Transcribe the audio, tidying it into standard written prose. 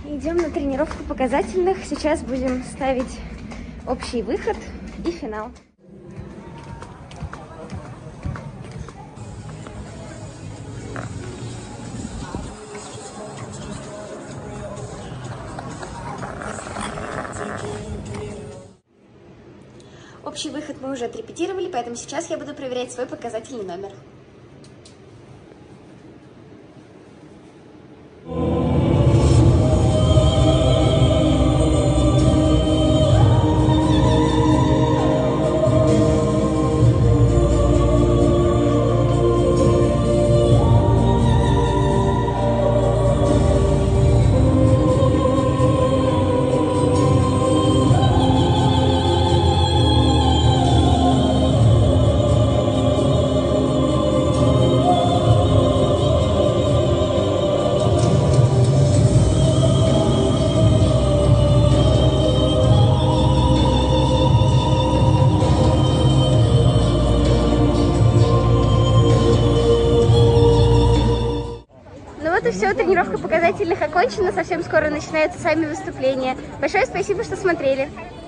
Идем на тренировку показательных. Сейчас будем ставить общий выход и финал. Общий выход мы уже отрепетировали, поэтому сейчас я буду проверять свой показательный номер. Вот и все, тренировка показательных окончена, совсем скоро начинаются сами выступления. Большое спасибо, что смотрели.